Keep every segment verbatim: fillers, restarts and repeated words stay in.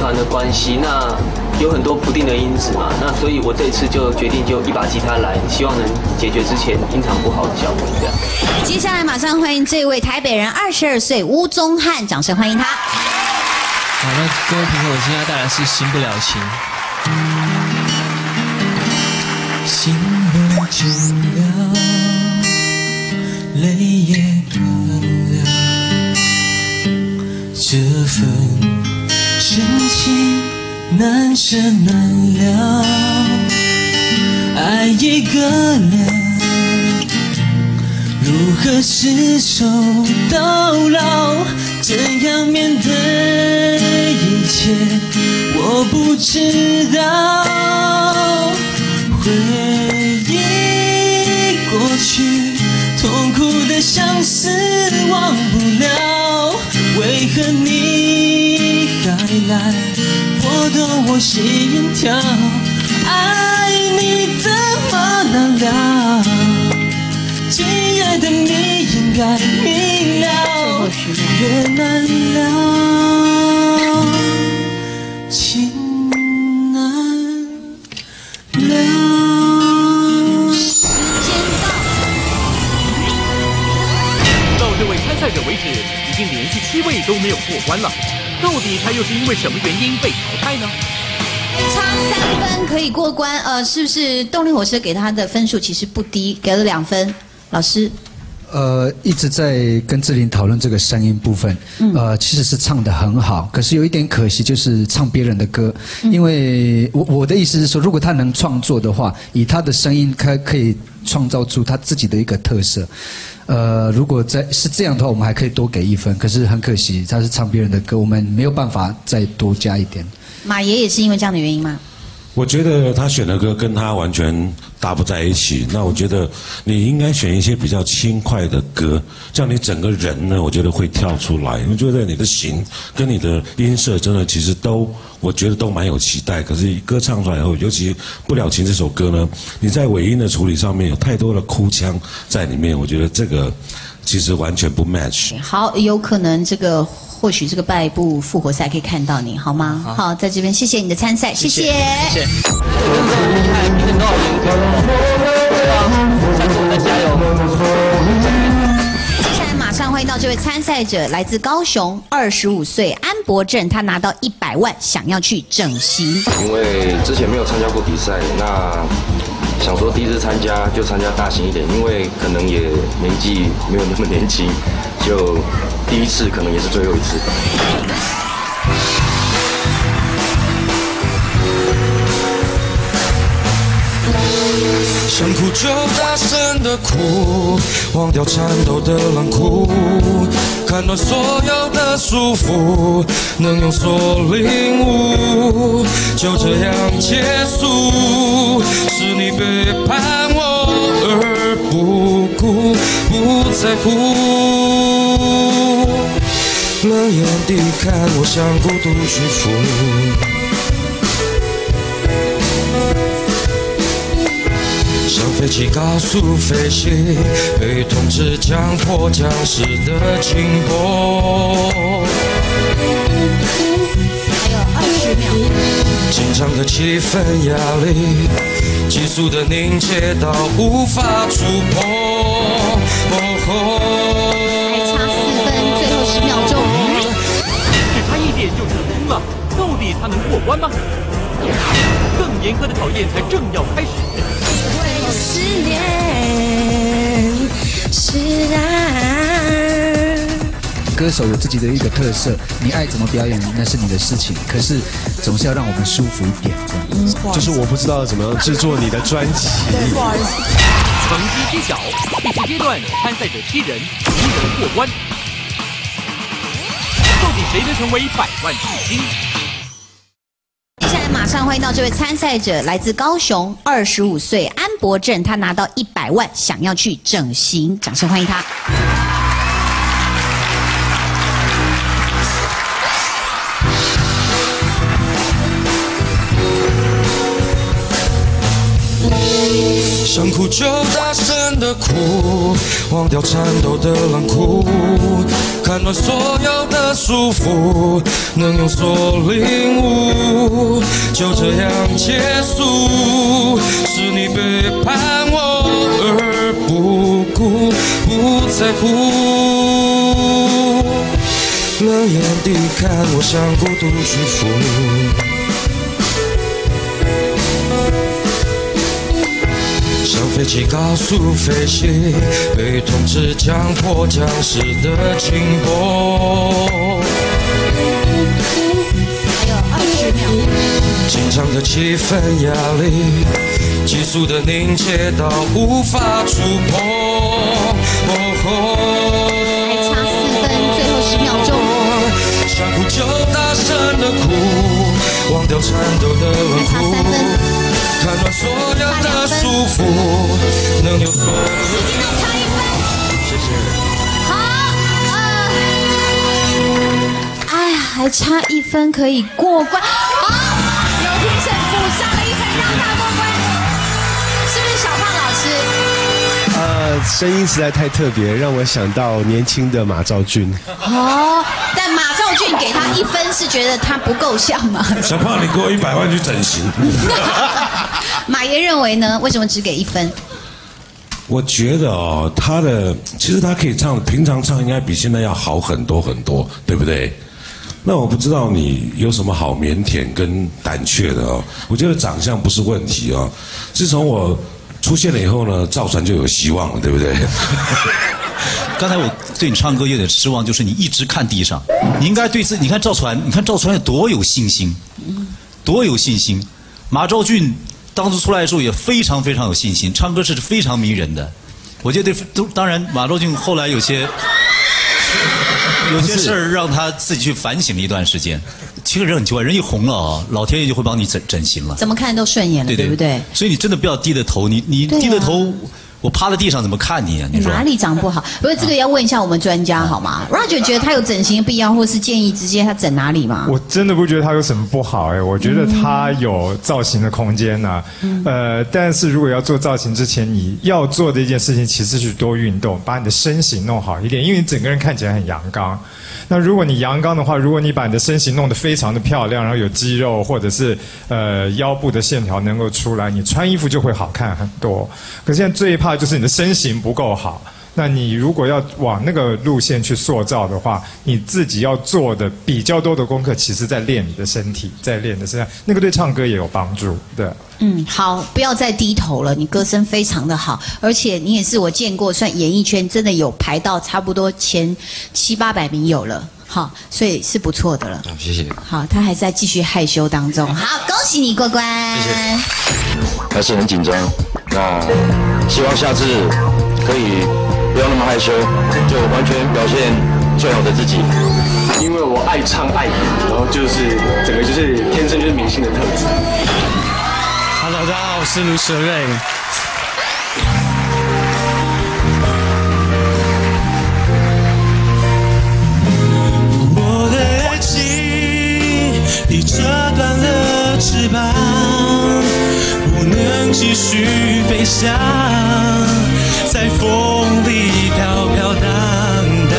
团的关系，那有很多不定的因子嘛，那所以我这一次就决定就一把吉他来，希望能解决之前音场不好的效果这样。 接下来马上欢迎这位台北人，二十二岁吴宗翰，掌声欢迎他。 好，那各位评委，我今天要带来是《新不了情》。心不见了，泪也断了，这份深情难舍难了，爱一个人，如何厮守到老？怎样面对一切，我不知道。回忆过去，痛苦的相思忘不了。为何你还来拨动我心跳？爱你怎么难了？亲爱的，你应该明了，越难了，情难了。 到这位参赛者为止，已经连续七位都没有过关了。到底他又是因为什么原因被淘汰呢？ 差三分可以过关，呃，是不是动力火车给他的分数其实不低，给了两分？老师， 呃，一直在跟志玲讨论这个声音部分，嗯、呃，其实是唱得很好，可是有一点可惜，就是唱别人的歌，嗯、因为我我的意思是说，如果他能创作的话，以他的声音可可以创造出他自己的一个特色。呃，如果在是这样的话，我们还可以多给一分。可是很可惜，他是唱别人的歌，我们没有办法再多加一点。 马爷也是因为这样的原因吗？ 我觉得他选的歌跟他完全搭不在一起。那我觉得你应该选一些比较轻快的歌，这样你整个人呢，我觉得会跳出来。我觉得你的型跟你的音色真的其实都，我觉得都蛮有期待。可是歌唱出来以后，尤其《不了情》这首歌呢，你在尾音的处理上面有太多的哭腔在里面，我觉得这个其实完全不 match。 好，有可能这个。或许这个败部复活赛可以看到你，好吗？好，好在这边谢谢你的参赛，谢谢。谢谢。 真的很厉害，明天多少名？对啊，下次我们再加油。 接下来马上欢迎到这位参赛者，来自高雄，二十五岁，安博正，他拿到一百万，想要去整形。 因为之前没有参加过比赛，那想说第一次参加就参加大型一点，因为可能也年纪没有那么年轻，就。第一次可能也是最后一次。 想哭就大声的哭，忘掉颤抖的冷酷，砍断所有的束缚，能用所领悟，就这样结束。是你背叛我而不顾，不在乎。冷眼地看我向孤独屈服，像飞机高速飞行，被统治强迫僵尸的紧迫。 还有二十秒。 紧张的气氛压力，急速的凝结到无法触碰。哦吼十秒钟， 只差一点就成功了，到底他能过关吗？更严苛的考验才正要开始。 思念是爱。 歌手有自己的一个特色，你爱怎么表演那是你的事情，可是总是要让我们舒服一点。 嗯，就是我不知道怎么样制作你的专辑。 对，不好意思。 成绩揭晓，第四阶段参赛者七人，一人过关。到底谁能成为百万巨星？ 接下来马上欢迎到这位参赛者，来自高雄，二十五岁，安博正，他拿到一百万，想要去整形，掌声欢迎他。 想哭就大声的苦，忘掉颤抖的冷酷，看断所有的束缚，能用所领悟，就这样结束。是你背叛我而不顾，不在乎，冷眼地看我像孤独屈服。像飞机高速飞行，被统治强迫僵尸的紧绷。 还有二十秒。 紧张的气氛压力，急速的凝结到无法触碰。哦还差四分，最后十秒钟。 想哭就大声的哭，忘掉颤抖的冷酷。 还差三分。 看断所有的束缚，能有所时间还差一分。 谢谢。 好，呃，哎呀，还差一分可以过关。好，有评审补上了一分，让他过关。是不是小胖老师？ 呃，声音实在太特别，让我想到年轻的马兆骏。 哦，但马兆骏给他一分，是觉得他不够像吗？ 小胖，你给我一百万去整形。 马爷认为呢？为什么只给一分？ 我觉得哦，他的其实他可以唱，平常唱应该比现在要好很多很多，对不对？那我不知道你有什么好腼腆跟胆怯的哦。我觉得长相不是问题哦。自从我出现了以后呢，赵传就有希望了，对不对？ 刚才我对你唱歌有点失望，就是你一直看地上。你应该对自己，你看赵传，你看赵传有多有信心，多有信心。马兆骏当初出来的时候也非常非常有信心，唱歌是非常迷人的。我觉得都当然，马兆骏后来有些有些事儿让他自己去反省了一段时间。其实人很奇怪，人一红了啊，老天爷就会帮你整整形了。 怎么看都顺眼了， 对, 对不对？ 所以你真的不要低着头，你你低着头。我趴在地上怎么看你啊？你说哪里长不好？不是这个要问一下我们专家好吗 ？Roger 觉得他有整形的必要，或是建议直接他整哪里吗？ 我真的不觉得他有什么不好哎，我觉得他有造型的空间呐、啊。嗯、呃，但是如果要做造型之前，你要做的一件事情其实是多运动，把你的身形弄好一点，因为你整个人看起来很阳刚。那如果你阳刚的话，如果你把你的身形弄得非常的漂亮，然后有肌肉或者是呃腰部的线条能够出来，你穿衣服就会好看很多。可现在最怕就是你的身形不够好。那你如果要往那个路线去塑造的话，你自己要做的比较多的功课，其实在练你的身体，在练的身上，那个对唱歌也有帮助。对， 嗯，好，不要再低头了，你歌声非常的好，而且你也是我见过算演艺圈真的有排到差不多前七八百名有了。好，所以是不错的了。 好，谢谢。 好，他还在继续害羞当中。好，恭喜你过关。 谢谢。还是很紧张，那希望下次可以不要那么害羞，就完全表现最好的自己。 因为我爱唱爱演，然后就是整个就是天生就是明星的特质。 Hello， 大家好，我是卢舍瑞。 已折断了翅膀，不能继续飞翔，在风里飘飘荡荡，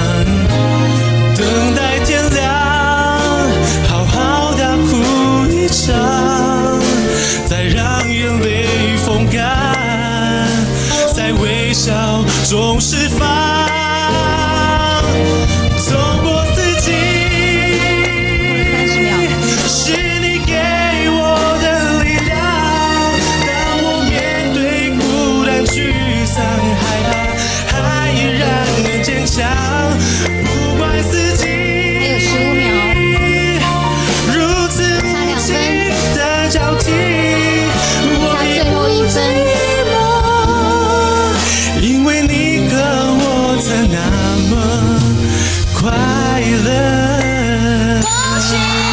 等待天亮，好好大哭一场，再让眼泪风干，在微笑中释放。走过四季。不管四季， 还有十五秒， 如此无情的交替，我也不寂寞，因为你和我曾那么快乐。 恭喜！